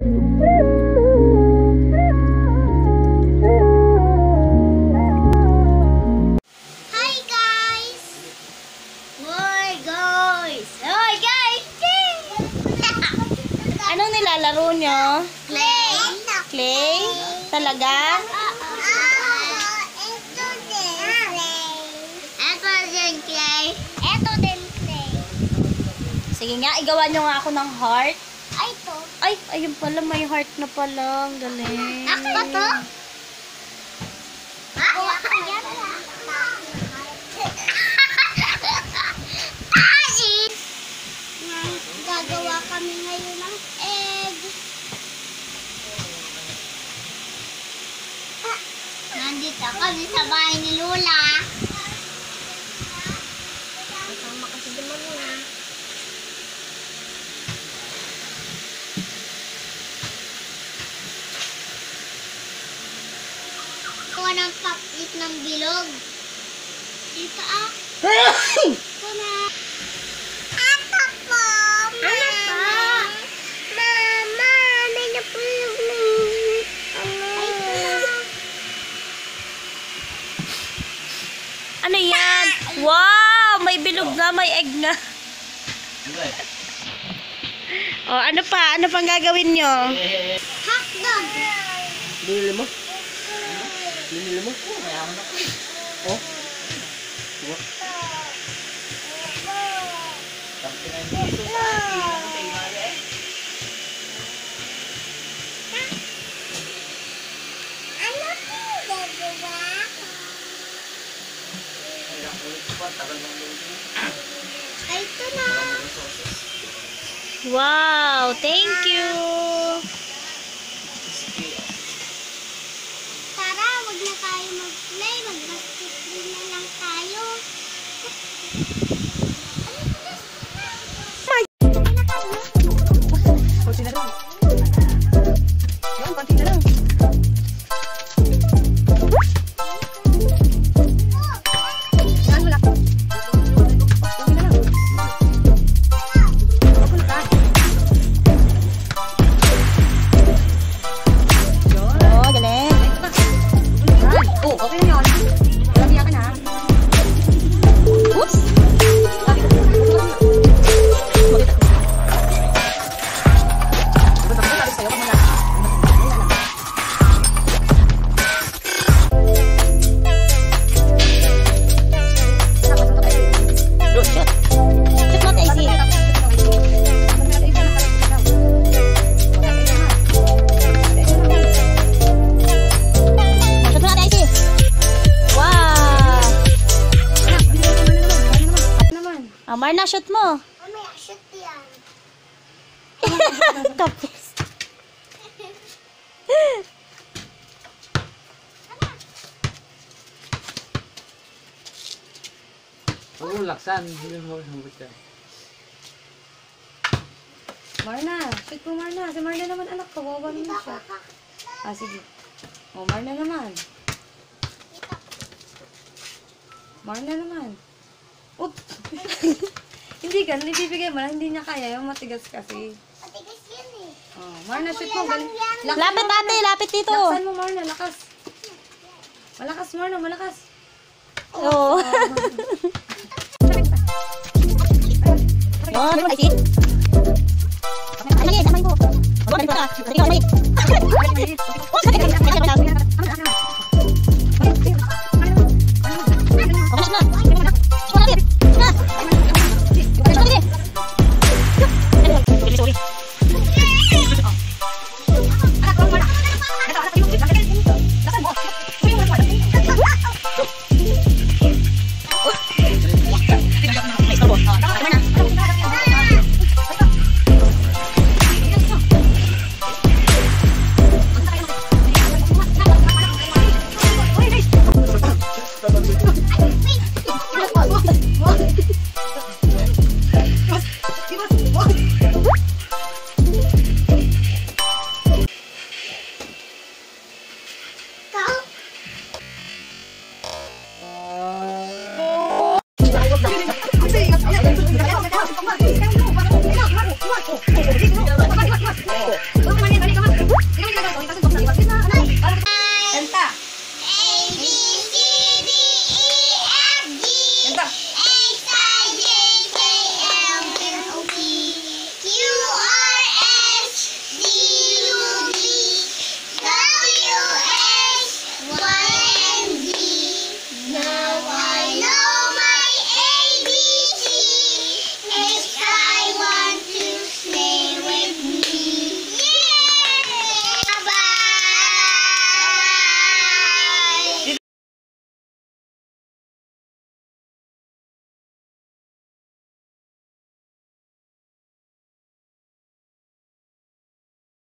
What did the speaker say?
Anong nilalaro nyo? Clay. Clay? Talaga? Ito din clay. Ito din clay. Ito din clay. Sige nga, igawa nyo nga ako ng heart. Ay, ito. Ay, ayun pala, may heart na pala. Ang galing. Ako ba to? Gagawa kami ngayon ng egg. Nandito kami sa bahay ni Lola. Kasama kasi naman na. Kuha ng pakit ng bilog. Dito ah. Kuha na. Ano po? Ano pa? Mama, may napulog na. Ano yan? Wow! May bilog na, may egg na. Oh, ano pa? Ano pang gagawin nyo? Hotdog. Binili mo? Binili mo? Oh? Diba? Ano po gagawa? Ay, ito na. Wow! Thank you! Tara, wag na tayo mag-play. Mag-basketball na lang tayo. Kunti na lang. Yan, kunti na lang. Saan wala? Kunti na lang. Oh, galing. Oh, okay na yun. Walang iyakan ha. Oops! Marna, shoot mo. Mamaya, shoot yan. Tapos. Huwag mong laksan. Hindi mo sambut ka. Marna, shoot mo Marna. Si Marna naman anak, kawawa naman siya. Ah, sige. Oh, Marna naman. Marna naman. Oop! Hindi ka, ibibigay mo lang, hindi niya kaya. Yung matigas kasi. Matigas yan eh. Oh, Marna, shoot mo. Lapit ate, lapit dito. Laksan mo Marna, lakas. Malakas Marna, malakas. Oo. Oh, ano ba isi? Ay, damay ko. Wala ka. Sige, damay. Okay na.